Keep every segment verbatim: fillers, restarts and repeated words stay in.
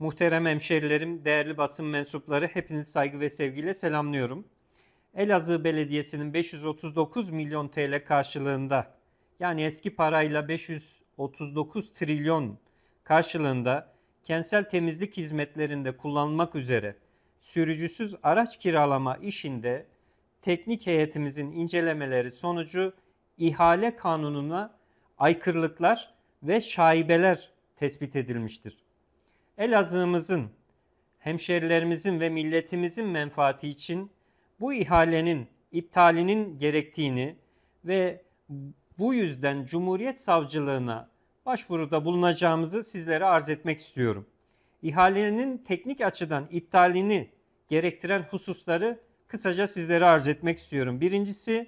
Muhterem hemşerilerim, değerli basın mensupları, hepinizi saygı ve sevgiyle selamlıyorum. Elazığ Belediyesi'nin beş yüz otuz dokuz milyon T L karşılığında, yani eski parayla beş yüz otuz dokuz trilyon karşılığında kentsel temizlik hizmetlerinde kullanılmak üzere sürücüsüz araç kiralama işinde teknik heyetimizin incelemeleri sonucu ihale kanununa aykırılıklar ve şaibeler tespit edilmiştir. Elazığ'ımızın, hemşerilerimizin ve milletimizin menfaati için bu ihalenin iptalinin gerektiğini ve bu yüzden Cumhuriyet Savcılığına başvuruda bulunacağımızı sizlere arz etmek istiyorum. İhalenin teknik açıdan iptalini gerektiren hususları kısaca sizlere arz etmek istiyorum. Birincisi,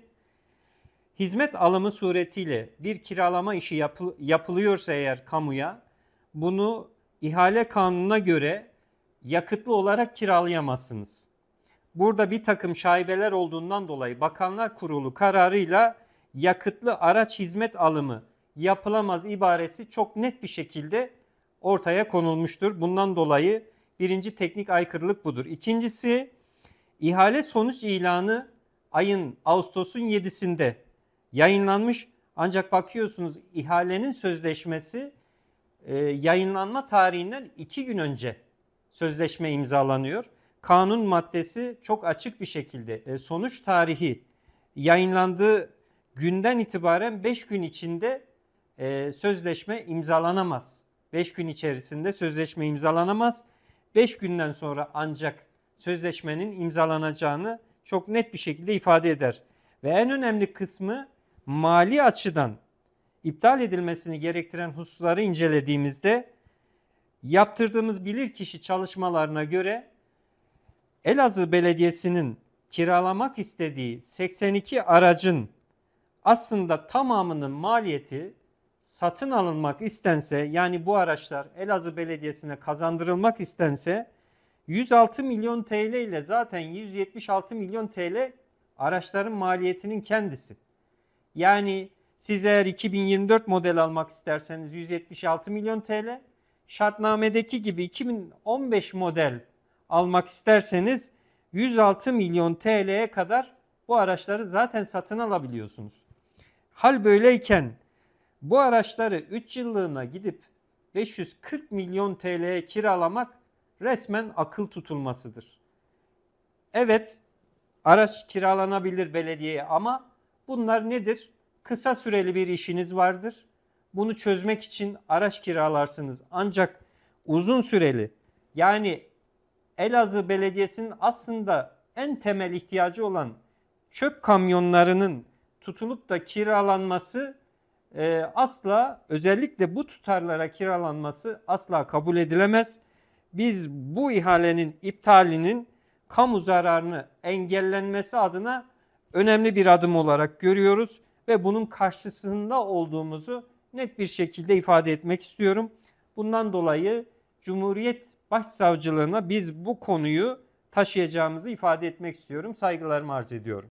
hizmet alımı suretiyle bir kiralama işi yapı, yapılıyorsa eğer kamuya, bunu ihale kanununa göre yakıtlı olarak kiralayamazsınız. Burada bir takım şaibeler olduğundan dolayı Bakanlar Kurulu kararıyla yakıtlı araç hizmet alımı yapılamaz ibaresi çok net bir şekilde ortaya konulmuştur. Bundan dolayı birinci teknik aykırılık budur. İkincisi, ihale sonuç ilanı ayın Ağustos'un yedisinde yayınlanmış, ancak bakıyorsunuz ihalenin sözleşmesi e, yayınlanma tarihinden iki gün önce sözleşme imzalanıyor. Kanun maddesi çok açık bir şekilde e, sonuç tarihi yayınlandığı günden itibaren beş gün içinde e, sözleşme imzalanamaz. beş gün içerisinde sözleşme imzalanamaz. beş günden sonra ancak sözleşmenin imzalanacağını çok net bir şekilde ifade eder. Ve en önemli kısmı, mali açıdan iptal edilmesini gerektiren hususları incelediğimizde yaptırdığımız bilirkişi çalışmalarına göre Elazığ Belediyesi'nin kiralamak istediği seksen iki aracın aslında tamamının maliyeti satın alınmak istense, yani bu araçlar Elazığ Belediyesi'ne kazandırılmak istense yüz altı milyon T L ile zaten yüz yetmiş altı milyon T L araçların maliyetinin kendisi. Yani siz eğer iki bin yirmi dört model almak isterseniz yüz yetmiş altı milyon T L, şartnamedeki gibi iki bin on beş model almak isterseniz yüz altı milyon T L'ye kadar bu araçları zaten satın alabiliyorsunuz. Hal böyleyken bu araçları üç yıllığına gidip beş yüz kırk milyon T L'ye kiralamak resmen akıl tutulmasıdır. Evet, araç kiralanabilir belediyeye ama bunlar nedir? Kısa süreli bir işiniz vardır. Bunu çözmek için araç kiralarsınız. Ancak uzun süreli, yani Elazığ Belediyesi'nin aslında en temel ihtiyacı olan çöp kamyonlarının tutulup da kiralanması e, asla, özellikle bu tutarlara kiralanması asla kabul edilemez. Biz bu ihalenin iptalinin kamu zararını engellenmesi adına önemli bir adım olarak görüyoruz ve bunun karşısında olduğumuzu net bir şekilde ifade etmek istiyorum. Bundan dolayı Cumhuriyet Başsavcılığına biz bu konuyu taşıyacağımızı ifade etmek istiyorum. Saygılarımı arz ediyorum.